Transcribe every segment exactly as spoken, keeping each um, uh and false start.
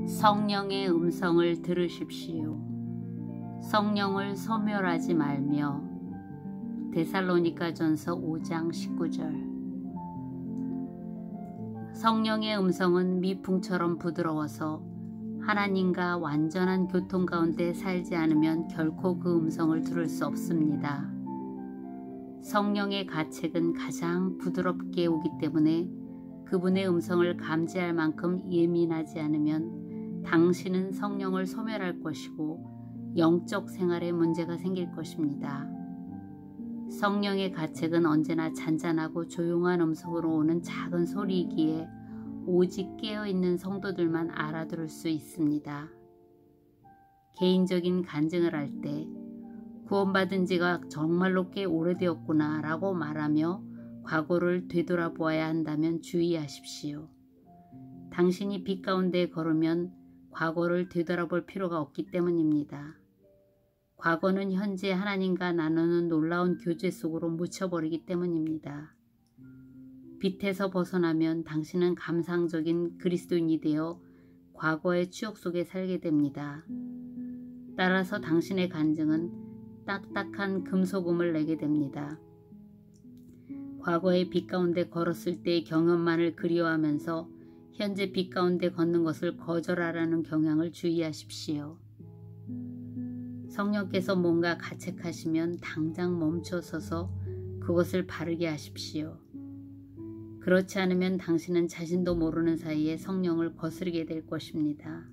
성령의 음성을 들으십시오. 성령을 소멸하지 말며. 데살로니가전서 오 장 십구 절. 성령의 음성은 미풍처럼 부드러워서 하나님과 완전한 교통 가운데 살지 않으면 결코 그 음성을 들을 수 없습니다. 성령의 가책은 가장 부드럽게 오기 때문에 그분의 음성을 감지할 만큼 예민하지 않으면 당신은 성령을 소멸할 것이고 영적 생활에 문제가 생길 것입니다. 성령의 가책은 언제나 잔잔하고 조용한 음성으로 오는 작은 소리이기에 오직 깨어있는 성도들만 알아들을 수 있습니다. 개인적인 간증을 할 때 구원받은 지가 정말로 꽤 오래되었구나 라고 말하며 과거를 되돌아보아야 한다면 주의하십시오. 당신이 빛 가운데 걸으면 과거를 되돌아볼 필요가 없기 때문입니다. 과거는 현재 하나님과 나누는 놀라운 교제 속으로 묻혀버리기 때문입니다. 빛에서 벗어나면 당신은 감상적인 그리스도인이 되어 과거의 추억 속에 살게 됩니다. 따라서 당신의 간증은 딱딱한 금소금을 내게 됩니다. 과거의 빛 가운데 걸었을 때의 경험만을 그리워하면서 현재 빛 가운데 걷는 것을 거절하라는 경향을 주의하십시오. 성령께서 뭔가 가책하시면 당장 멈춰서서 그것을 바르게 하십시오. 그렇지 않으면 당신은 자신도 모르는 사이에 성령을 거스르게 될 것입니다.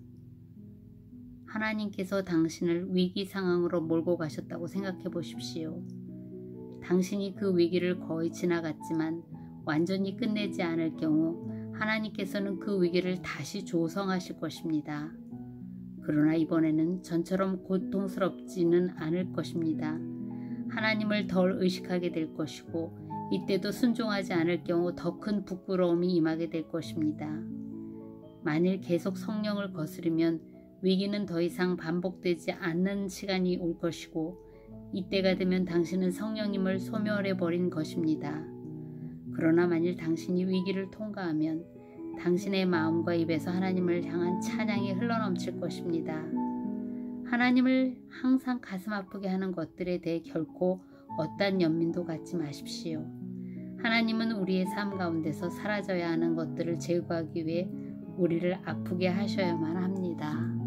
하나님께서 당신을 위기 상황으로 몰고 가셨다고 생각해 보십시오. 당신이 그 위기를 거의 지나갔지만 완전히 끝내지 않을 경우 하나님께서는 그 위기를 다시 조성하실 것입니다. 그러나 이번에는 전처럼 고통스럽지는 않을 것입니다. 하나님을 덜 의식하게 될 것이고 이때도 순종하지 않을 경우 더 큰 부끄러움이 임하게 될 것입니다. 만일 계속 성령을 거스르면 위기는 더 이상 반복되지 않는 시간이 올 것이고 이때가 되면 당신은 성령님을 소멸해버린 것입니다. 그러나 만일 당신이 위기를 통과하면 당신의 마음과 입에서 하나님을 향한 찬양이 흘러넘칠 것입니다. 하나님을 항상 가슴 아프게 하는 것들에 대해 결코 어떠한 연민도 갖지 마십시오. 하나님은 우리의 삶 가운데서 사라져야 하는 것들을 제거하기 위해 우리를 아프게 하셔야만 합니다.